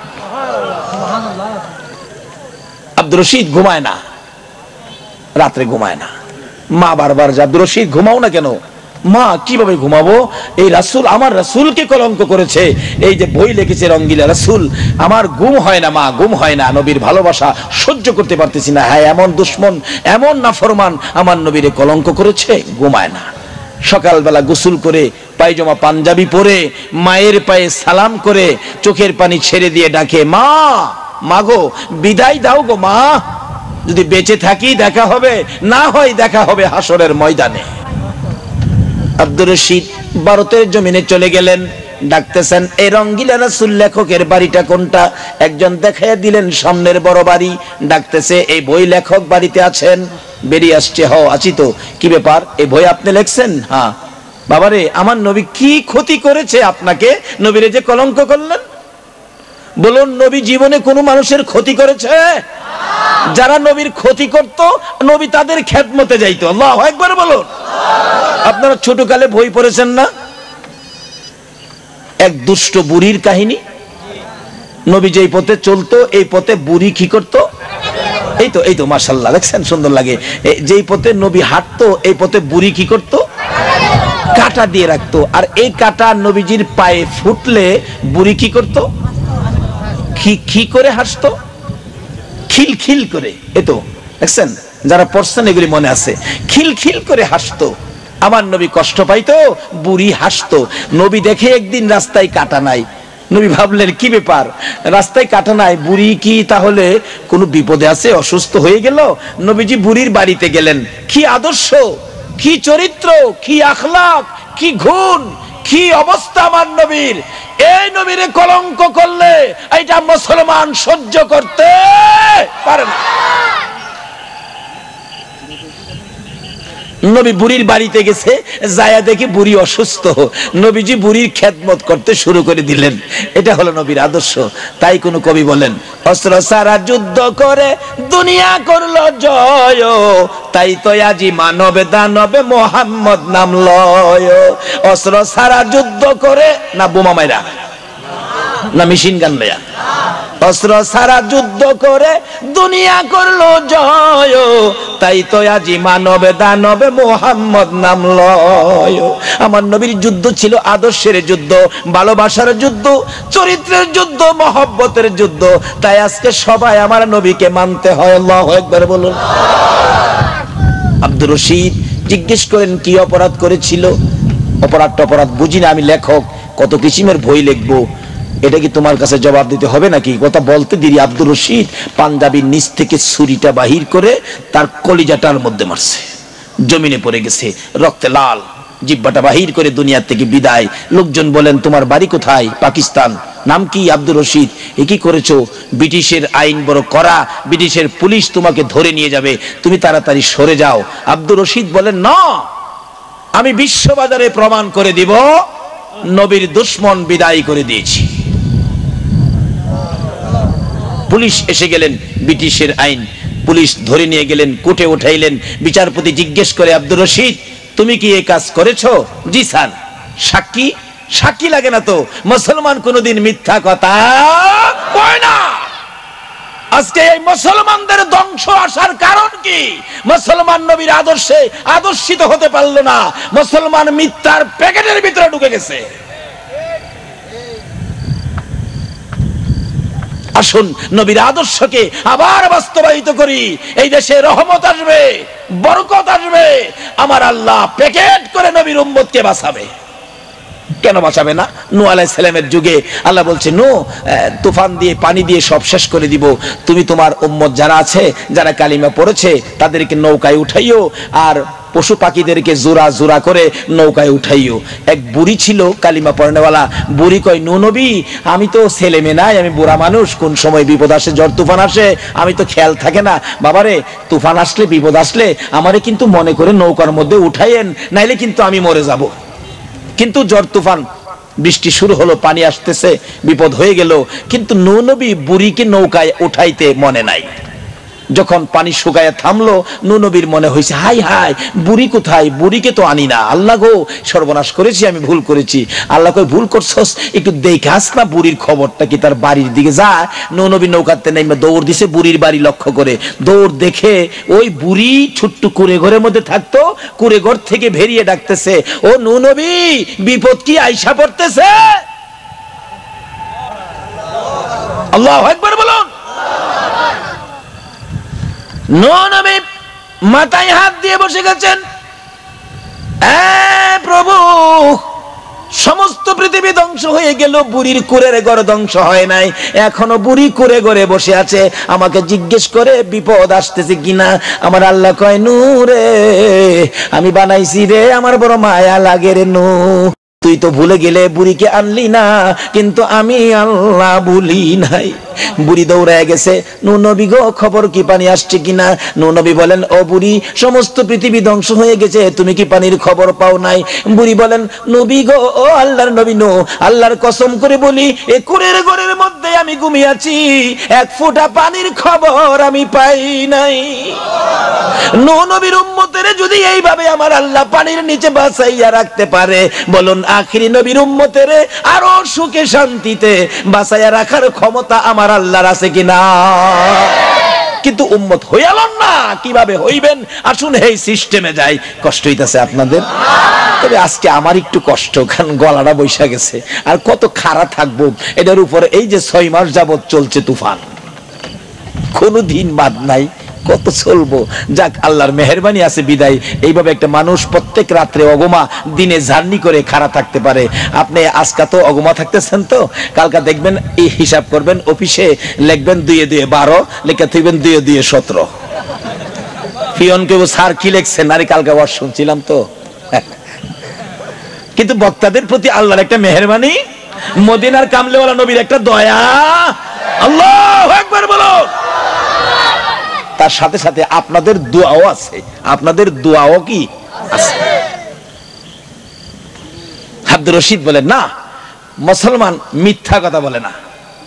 আব্দুর রশিদ ঘুমায় না, রাত্রে ঘুমায় না। মা বারবার যে আব্দুর রশিদ ঘুমাও না কেন? মা কিভাবে ঘুমাবো? এই রাসূল, আমার রাসূলকে কলঙ্ক করেছে, এই যে বই লিখেছে রঙ্গিলা রাসূল, আমার ঘুম হয় না মা, ঘুম হয় না, নবীর ভালোবাসা সহ্য করতে পারতেছি না। হ্যাঁ, এমন দুশমন, এমন নাফরমান আমার নবীরে কলঙ্ক করেছে, ঘুমায় না। সকালবেলা গোসল করে পায়জামা পাঞ্জাবি পরে মায়ের পায়ে সালাম করে চোখের পানি ছেড়ে দিয়ে ডাকে, মা, মাগো বিদায় দাও গো মা, যদি বেঁচে থাকি দেখা হবে, না হয় দেখা হবে হাসরের ময়দানে। আব্দুর রশিদ ভারতের জমিনে চলে গেলেন, ডাকতেছেন, এই রঙ্গিলা রাসূল লেখকের বাড়িটা কোনটা? একজন দেখাইয়া দিলেন সামনের বড় বাড়ি। ডাকতেছে, এই বই লেখক বাড়িতে আছেন? বেরিয়ে আসছে, হ আছি তো। কি ব্যাপার, এই বই আপনি লিখছেন? হ্যাঁ। বাবারে, আমার নবী কি ক্ষতি করেছে আপনাকে, নবীরে যে কলঙ্ক করলেন? বলুন, নবী জীবনে কোনো মানুষের ক্ষতি করেছে? যারা নবীর ক্ষতি করত, নবী তাদের খেদমতে যাইতো। আল্লাহু আকবার বলুন। আপনারা ছোটকালে বই পড়েছেন না, এক দুষ্ট বুড়ির কাহিনী? নবী যেই পথে চলতো, এই পথে বুড়ি কি করত? এই তো, এই তো, মাশাআল্লাহ, দেখছেন সুন্দর লাগে। যেই পথে নবী হাঁটতো, এই পথে বুড়ি কি করত? কাঁটা দিয়ে রাখতো। আর এই কাঁটা নবীজির পায়ে ফুটলে বুড়ি কি করত? কি কি করে হাসতো? খিল খিল করে। এই তো দেখছেন, যারা পড়ছেন এগুলি মনে আছে, খিল খিল করে হাসতো। আমার নবী কষ্ট পাইতো, বুড়ি হাসতো। নবী দেখে একদিন রাস্তায় কাটা নাই, নবী ভাবলেন কি ব্যাপার, রাস্তায় কাটা নাই, বুড়ি কি তাহলে কোনো বিপদে আছে, অসুস্থ হয়ে গেল? নবীজি বুড়ির বাড়িতে গেলেন। কি আদর্শ, কি চরিত্র, কি আখলাক, কি গুণ, কি অবস্থা আমার নবীর! এই নবীরে কলঙ্ক করলে এটা মুসলমান সহ্য করতে পারে না। নবী বুড়ির বাড়িতে গেছে, যায়া দেখে বুড়ি অসুস্থ। নবীজি বুড়ির খেদমত করতে শুরু করে দিলেন। এটা হলো নবীর আদর্শ। তাই কোন কবি বলেন, অস্ত্র সারা যুদ্ধ করে দুনিয়া করলো জয়, তাই তো আজি মানবে দানবে মোহাম্মদ নাম লয়। অস্ত্র সারা যুদ্ধ করে, না বোমা মাইরা, না মেশিন গান লয়া, অস্ত্র সারা যুদ্ধ করে দুনিয়া করলো জয়, তাই তো আজি মানবে দানবে মোহাম্মদ নাম লয়। আমার নবীর যুদ্ধ ছিল আদর্শের যুদ্ধ, ভালোবাসার যুদ্ধ, চরিত্রের যুদ্ধ, মহব্বতের যুদ্ধ। তাই আজকে সবাই আমার নবীকে মানতে হয়। আল্লাহু আকবার বলুন। আব্দুর রশিদ জিজ্ঞেস করেন কি অপরাধ করেছিল? অপরাধ অপরাধ বুঝি না, আমি লেখক, কত কিসিমের বই লিখবো। এটা কি তোমার কাছে জবাব দিতে হবে নাকি? কথা বলতে দেরি আব্দুর রশিদ পাঞ্জাবির নিচ থেকে ছুরিটা বাহির করে তার কলিজাটার মধ্যে মারছে, জমিনে পড়ে গেছে, রক্তে লাল, জিব্বাটা বাহির করে দুনিয়া থেকে বিদায়। লোকজন বলেন তোমার বাড়ি কোথায়? পাকিস্তান। নাম কি? আব্দুর রশিদ। এ কি করেছো? ব্রিটিশের আইন বড় কড়া, ব্রিটিশের পুলিশ তোমাকে ধরে নিয়ে যাবে, তুমি তাড়াতাড়ি সরে যাও। আব্দুর রশিদ বলেন না, আমি বিশ্ববাজারে প্রমাণ করে দিব নবীর দুশমন বিদায় করে দিয়েছি। পুলিশ এসে গেলেন, ব্রিটিশের আইন, পুলিশ ধরে নিয়ে গেলেন, কোর্টে উঠাইলেন। বিচারপতি জিজ্ঞেস করে আব্দুর রশিদ তুমি কি এই কাজ করেছো? জি স্যার। সাক্ষী? সাক্ষী লাগে না তো, মুসলমান কোনদিন মিথ্যা কথা কয় না। আজকে এই মুসলমানদের ধ্বংস আসার কারণ কি? মুসলমান নবীর আদর্শে আদর্শিত হতে পারলো না, মুসলমান মিথ্যার প্যাকেটের ভিতরে ঢুকে গেছে। আসুন নবীর আদর্শকে আবার বাস্তবায়িত করি, এই দেশে রহমত আসবে, বরকত আসবে। আমার আল্লাহ প্যাকেট করে নবীর উম্মতকে বাঁচাবে। কেন বাঁচাবে না? নূহ আলাইহিস সালামের যুগে আল্লাহ বলছে নূহ তুফান দিয়ে পানি দিয়ে সব শেষ করে দিব, তুমি তোমার উম্মত যারা আছে, যারা কালিমা পড়েছে তাদেরকে নৌকায় উঠাইও, আর পশু পাখিদেরকে জোড়া জোড়া করে নৌকায় উঠাইও। এক বুড়ি ছিল কালিমা পড়নেওয়ালা, বুড়ি কয় নূহ নবী আমি তো ছেলে মেয়ে নাই, আমি বুড়া মানুষ, কোন সময় বিপদ আসে, ঝড় তুফান আসে, আমি তো খেয়াল থাকে না। বাবারে তুফান আসলে, বিপদ আসলে আমারে কিন্তু মনে করে নৌকার মধ্যে উঠাইয়েন, নাইলে কিন্তু আমি মরে যাব। কিন্তু ঝড় তুফান বৃষ্টি শুরু হলো, পানি আসতেছে, বিপদ হয়ে গেল, কিন্তু নূহ নবী বুড়িকে নৌকায় উঠাইতে মনে নাই। যখন পানি শুকায় থামলো, নূহ নবীর মনে হয়েছে হাই হাই বুড়ি কোথায়, বুড়িকে তো আনি না, আল্লাহ গো সর্বনাশ করেছি, আমি ভুল করেছি। আল্লাহ কই ভুল করছস, একটু দেখাস না বুড়ির খবরটা কি। তার বাড়ির দিকে যায়, নূহ নবী নৌকাতে নেমে দৌড় দিছে বুড়ির বাড়ি লক্ষ্য করে। দৌড় দেখে ওই বুড়ি ছোট্ট কুড়ে ঘরের মধ্যে থাকতো, কুড়ে ঘর থেকে বেরিয়ে ডাকতেছে ও নূহ নবী বিপদ কি আইসা পড়তেছে? আল্লাহু আকবার বলুন। নূহ নবী মাথায় হাত দিয়ে বসে গেছেন, প্রভু সমস্ত পৃথিবী ধ্বংস হয়ে গেল, বুড়ির কুড়ের ঘর ধ্বংস হয় নাই, এখনো বুড়ি কুড়ে ঘরে বসে আছে, আমাকে জিজ্ঞেস করে বিপদ আসতেছে কিনা। আমার আল্লাহ কয় নূহ রে আমি বানাইছি রে, আমার বড় মায়া লাগে রে নূহ, তুই তো ভুলে গেলে বুড়িকে আনলি না, কিন্তু আমি আল্লাহ ভুলি নাই। বুড়ি দৌড়ায় গেছে, নূহ নবী গো খবর কি, পানি আসছে কিনা? নূহ নবী বলেন ও বুড়ি সমস্ত পৃথিবী ধ্বংস হয়ে গেছে, তুমি কি পানির খবর পাও নাই? বুড়ি বলেন নবী গো, ও আল্লাহর নবী নূহ, আল্লাহর কসম করে বলি এ কুড়ের ঘরের মধ্যে আমি ঘুমিয়ে আছি, এক ফোঁটা পানির খবর আমি পাই নাই। নূহ নবীর উম্মতের যদি এইভাবে আমার আল্লাহ পানির নিচে বাঁচাইয়া রাখতে পারে, বলুন আখিরি নবীর উম্মতের আরো সুখে শান্তিতে বাঁচাইয়া রাখার ক্ষমতা আমার আল্লাহর আছে কিনা? কিন্তু উম্মত হইয়ালেন না, কিভাবে হইবেন? আসুন এই সিস্টেমে যাই। কষ্ট হইতাছে আপনাদের? তবে আজকে আমার একটু কষ্ট, কারণ গলাটা বৈশা গেছে, আর কত খাড়া থাকবো এটার উপরে। এই যে ছয় মাস যাবত চলছে তুফান, কোনো দিন বাদ নাই, কত চলবো? যাক আল্লাহর মেহেরবানি আছে বিদায় এইভাবে একটা মানুষ প্রত্যেক রাত্রে অগমা, দিনে জার্নি করে খাড়া থাকতে পারে। আপনি আজকা তো অগমা থাকতেছেন, তো কালকা দেখবেন এই হিসাব করবেন, অফিসে লিখবেন দুয়ে দুয়ে বারো, লেখা থাকবেন দুয়ে দুয়ে সতেরো। পিয়ন কেউ স্যার কি লিখছেন, আরে কালকা ওয়াজ শুনছিলাম তো। কিন্তু বক্তাদের প্রতি আল্লাহর একটা মেহেরবানি, মদিনার কামলেওয়ালা নবীর একটা দয়া। আল্লাহু আকবার বলো। তার সাথে সাথে আপনাদের দোয়াও আছে, আপনাদের দোয়াও কি আছে? আব্দুর রশিদ বলেন না, মুসলমান মিথ্যা কথা বলে না।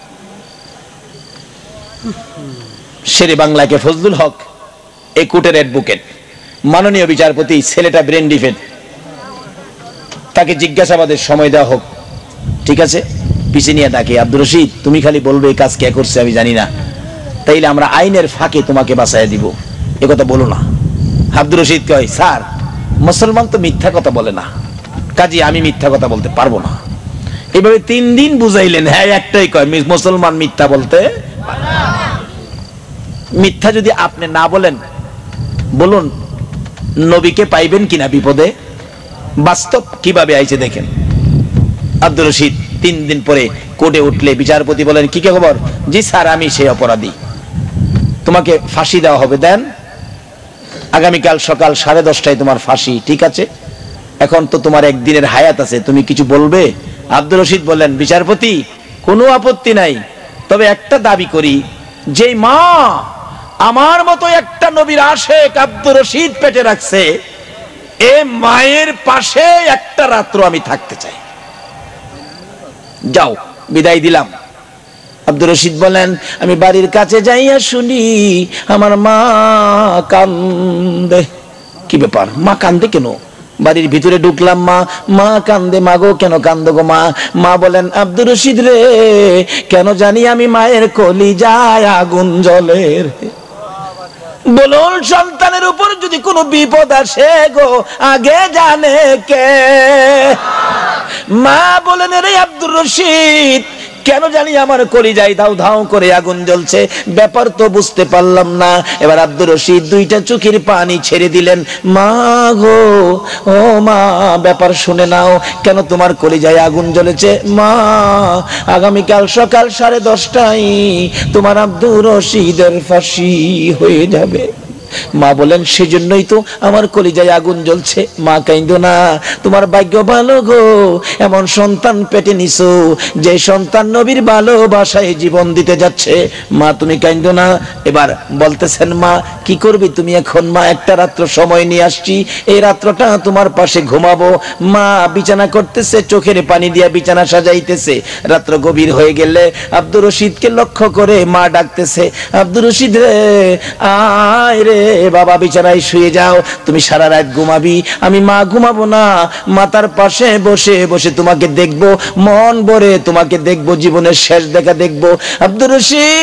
শেরে বাংলাকে ফজলুল হক এই কোর্টের অ্যাডভোকেট, মাননীয় বিচারপতি, ছেলেটা ব্রেন ডিফেক্ট, তাকে জিজ্ঞাসাবাদের সময় দেওয়া হোক। ঠিক আছে, পিছিয়ে নিয়ে ডাকে, আব্দুর রশিদ তুমি খালি বলবে এই কাজ কে করছে আমি জানি না, তাইলে আমরা আইনের ফাঁকে তোমাকে বাঁচাইয়া দিব, এ কথা বলো না। আব্দুর রশিদ কয় স্যার মুসলমান তো মিথ্যা কথা বলে না, কাজী আমি মিথ্যা কথা বলতে পারবো না। এইভাবে তিন দিন বুঝাইলেন, হ্যাঁ একটাই কয় মুসলমান মিথ্যা বলতে। মিথ্যা যদি আপনি না বলেন, বলুন নবীকে পাইবেন কিনা বিপদে? বাস্তব কিভাবে আইছে দেখেন। আব্দুর রশিদ তিন দিন পরে কোর্টে উঠলে বিচারপতি বলেন কি কি খবর? জি স্যার, আমি সেই অপরাধী, তোমাকে ফাঁসি দেওয়া হবে। দেন, আগামীকাল সকাল সাড়ে দশটায় তোমার ফাঁসি। ঠিক আছে, এখন তো তোমার একদিনের হায়াত আছে, তুমি কিছু বলবে? আব্দুর রশিদ বললেন, বিচারপতি কোনো আপত্তি নাই, তবে একটা দাবি করি, যে মা আমার মতো একটা নবীর আশেক আব্দুর রশিদ পেটে রাখছে, এ মায়ের পাশে একটা রাত্র আমি থাকতে চাই। যাও, বিদায় দিলাম। আব্দুর রশিদ বলেন, আমি বাড়ির কাছে যাইয়া শুনি আমার মা কান্দে। কি ব্যাপার, মা কান্দে কেন? বাড়ির ভিতরে ঢুকলাম, মা মা কান্দে। মা গো, কেন কান্দো গো মা? মা বলেন, আব্দুর রশিদ রে, কেন জানি আমি মায়ের কলিজায় আগুন জ্বলে। বলুন, সন্তানের উপর যদি কোনো বিপদ আসে গো, আগে জানে কে? মা বলেন, রে আব্দুর রশিদ, কেন জানি আমার কলিজায় ধাউ ধাউ করে আগুন জ্বলছে, ব্যাপার তো বুঝতে পারলাম না। এবার আব্দুর রশিদ দুইটা চোখের পানি ছেড়ে দিলেন। মা গো, ও মা, ব্যাপার শুনে নাও, কেন তোমার কলিজায় আগুন জ্বলেছে? মা, আগামীকাল সকাল সাড়ে দশটায় তোমার আব্দুর রশিদের ফাঁসি হয়ে যাবে। মা বলেন, সেজন্যই তো আমার কলিজায় আগুন জ্বলছে। মা, কাইন্দো না, তোমার ভাগ্য ভালো গো, এমন সন্তান পেটে নিছো যে সন্তান নবীর ভালোবাসায় জীবন দিতে যাচ্ছে। মা, তুমি কাইন্দো না। এবার বলতেছেন, মা কি করবি তুমি এখন? মা, একটা রাত্র সময় নিয়ে আসছি, এই রাত্রটা তোমার পাশে ঘুমাবো। মা বিছানা করতেছে, চোখের পানি দিয়া বিছানা সাজাইতেছে। রাত্র গভীর হয়ে গেলে আব্দুর রশিদকে লক্ষ্য করে মা ডাকতেছে, আব্দুর রশিদ রে, আয় রে বাবা, বিছানায় শুয়ে যাও, তুমি সারা রাত ঘুমাবি, আমি মা ঘুমাবো না, মাতার পাশে বসে বসে তোমাকে দেখবো, মন ভরে তোমাকে দেখবো, জীবনের শেষ দেখা দেখবো। আব্দুর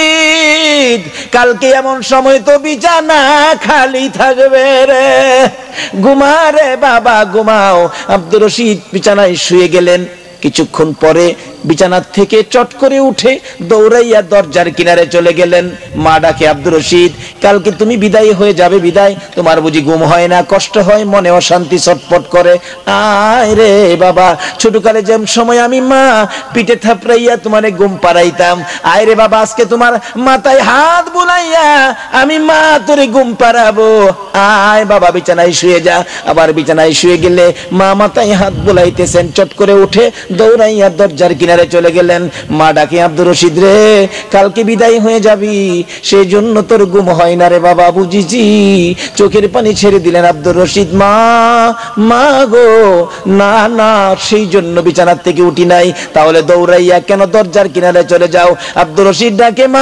রশিদ, কালকে এমন সময় তো বিছানা খালি থাকবে রে, ঘুমা রে বাবা, ঘুমাও। আব্দুর রশিদ বিছানায় শুয়ে গেলেন। কিছুক্ষণ পরে বিছানা থেকে চট করে উঠে দৌড়াইয়া দরজার কিনারে চলে গেলেন। মা ডাকে, আব্দুর রশিদ, কালকে তুমি বিদায় হয়ে যাবে, বিদায়, তোমার বুঝি ঘুম হয় না, কষ্ট হয়, মনে অশান্তি ছটফট করে? আয় রে বাবা, ছোটকালে যেমন সময় আমি মা পিঠে থাপড়াইয়া তোমারে ঘুম পাড়াইতাম, আয় রে বাবা, আজকে তোমার মাথায় হাত বুলাইয়া আমি মা তোরে ঘুম পাড়াবো। আয় বাবা, বিছানায় শুয়ে যা। আবার বিছানায় শুয়ে গেলে মা মাথায় হাত বুলাইতেছেন। চট করে উঠে দৌড়াইয়া দরজার কিনারে চলে গেলেন। মা ডাকে, আব্দুর রশিদ রে, কালকে বিদায় হয়ে যাবি, সেই জন্য তোর ঘুম হয় না রে বাবা, বুঝিছি। চোখের পানি ছেড়ে দিলেন আব্দুর রশিদ। মা মা গো, না না, সেই জন্য বিছানার থেকে উঠি নাই। তাহলে দৌড়াইয়া কেন দরজার কিনারে চলে যাও? আব্দুর রশিদ ডাকে, মা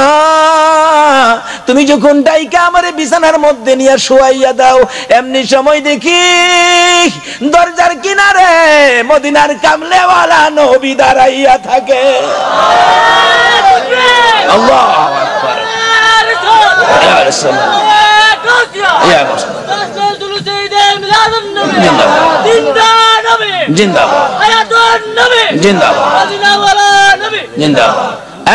তুমি যখন ডাইকা আমারে বিছানার মধ্যে নিয়ে শোয়াইয়া দাও, এমনি সময় দেখি দরজার কিনারে মদিনার কামলেওয়ালা নবী দাঁড়াইয়া থাকে। আল্লাহু আকবার, ইয়া রাসূলুল্লাহ, ইয়া রাসূলুল্লাহ, জিন্দাবাদ নবী, জিন্দাবাদ হায়াতুন নবী, জিন্দাবাদ মদিনাওয়ালা নবী, জিন্দাবাদ।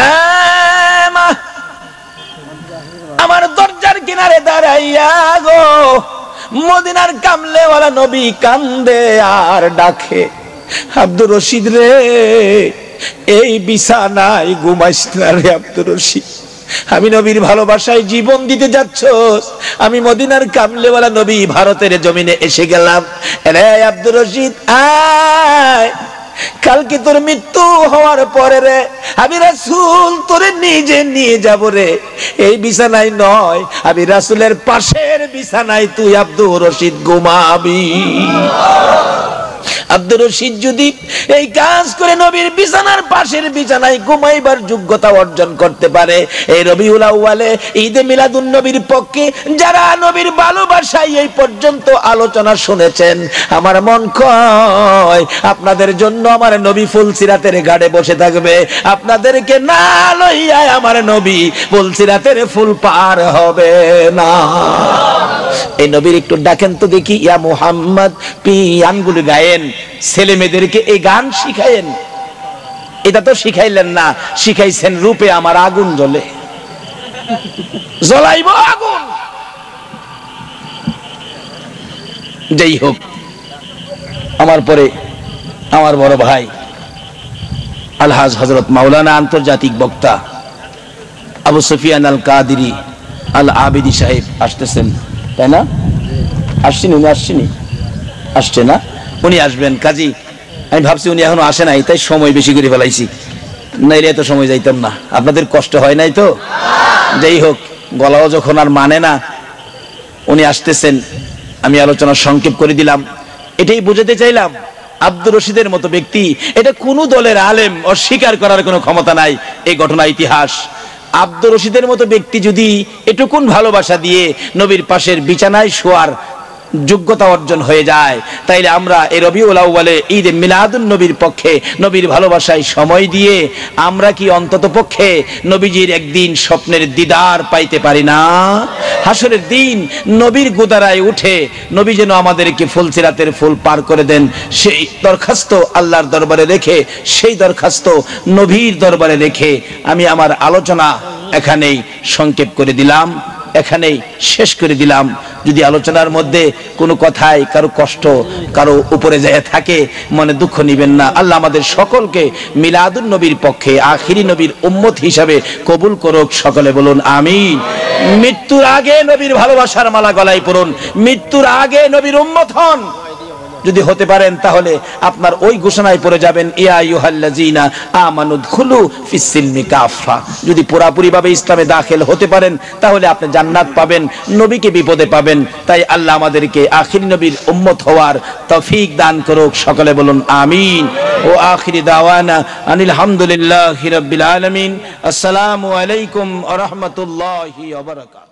আমার দরজার কিনারে দাঁড়াইয়া গো মদিনার কামলেওয়ালা নবী কান্দে আর ডাকে, আব্দুর রশিদ রে, এই বিছানায় ঘুমাইস না রে আব্দুর রশিদ, আমি নবীর ভালোবাসায় জীবন দিতে যাচ্ছস, আমি মদিনার কামলেওয়ালা নবী ভারতের জমিনে এসে গেলাম। রে আব্দুর রশিদ, আয়, কালকে তোর মৃত্যু হওয়ার পরে রে আমি রাসূল তোরে নিজে নিয়ে যাব রে, এই বিছানায় নয়, আমি রাসূলের পাশের বিছানায় তুই আব্দুর রশিদ ঘুমাবি। আব্দুর রশিদ যদি এই কাজ করে নবীর বিছানার পাশের বিছানায় ঘুমাইবার যোগ্যতা অর্জন করতে পারে, এই রবিউল আউয়ালে ঈদে মিলাদুন নবীর পক্ষে যারা নবীর ভালোবাসায় এই পর্যন্ত আলোচনা শুনেছেন, আমার মন কয় আপনাদের জন্য আমার নবী ফুলসিরাতের ঘাটে বসে থাকবে, আপনাদেরকে না লইয়া আমার নবী ফুলসিরাতের ফুল পার হবে না। এই নবীর একটু ডাকেন তো দেখি, ইয়া মুহাম্মদ, পিয়ানগুলো গায়েন, ছেলে মেয়েদেরকে এই গান শিখায়েন। এটা তো শিখাইলেন না, শিখাইছেন রূপে আমার আগুন জ্বলে, জ্বলাইব আগুন। যাই হোক, আমার পরে আমার বড় ভাই আলহাজ হযরত মাওলানা আন্তর্জাতিক বক্তা আবু সুফিয়ান আল কাদেরী আল আবিদি সাহেব আসতেছেন, তাই না? আসছেন উনি? আসছেনি? আসছে না? উনি আসবেন। কাজী আমি ভাবছি উনি এখনো আসে নাই, তাই সময় বেশি করে ফেলাইছি, নাইলে এত সময় যাইতাম না। আপনাদের কষ্ট হয় নাই তো? যাই হোক, গলাও যখন আর মানে না, উনি আসতেছেন, আমি আলোচনা সংক্ষেপ করে দিলাম। এটাই বুঝাতে চাইলাম, আব্দুর রশিদের মতো ব্যক্তি, এটা কোন দলের আলেম অস্বীকার করার কোনো ক্ষমতা নাই। এই ঘটনা ইতিহাস। আব্দুর রশিদের মতো ব্যক্তি যদি এটুকুন ভালোবাসা দিয়ে নবীর পাশের বিছানায় শোয়ার যোগ্যতা অর্জন হয়ে যায়, তাইলে আমরা এই রবিউল আউয়ালে ঈদ মিলাদুন নবীর পক্ষে নবীর ভালোবাসায় সময় দিয়ে আমরা কি অন্তত পক্ষে নবীজির একদিন স্বপ্নের দিদার পাইতে পারি না? হাসরের দিন নবীর গোদারায় উঠে নবী যেন আমাদেরকে ফুলসিরাতের ফুল পার করে দেন, সেই দরখাস্ত আল্লাহর দরবারে রেখে, সেই দরখাস্ত নবীর দরবারে রেখে আমি আমার আলোচনা এখানেই সংক্ষেপ করে দিলাম, এখানেই শেষ করে দিলাম। যদি আলোচনার মধ্যে কোনো কথায় কারো কষ্ট, কারো উপরে যায় থাকে, মনে দুঃখ নিবেন না। আল্লাহ আমাদের সকলকে মিলাদুন নবীর পক্ষে আখিরি নবীর উম্মত হিসাবে কবুল করুক। সকলে বলুন আমিন। মৃত্যুর আগে নবীর ভালোবাসার মালা গলায় পরুন, মৃত্যুর আগে নবীর উম্মত হন। যদি হতে পারেন তাহলে আপনার ওই ঘোষণায় পড়ে যাবেন, ইয়া আইয়ুহাল্লাযীনা আমানু দুখুলু ফিস-সিলমি কাফা। যদি পুরাপুরি ভাবে ইসলামে দাখিল হতে পারেন তাহলে আপনি জান্নাত পাবেন, নবীকে বিপদে পাবেন। তাই আল্লাহ আমাদেরকে আখিরি নবীর উম্মত হওয়ার তৌফিক দান করুক। সকলে বলুন আমিন। ও আখিরি দাওয়ানা আনিল হামদুলিল্লাহি রাব্বিল আলামিন। আসসালামু আলাইকুম ওয়া রাহমাতুল্লাহি ওয়া বারাকাতুহু।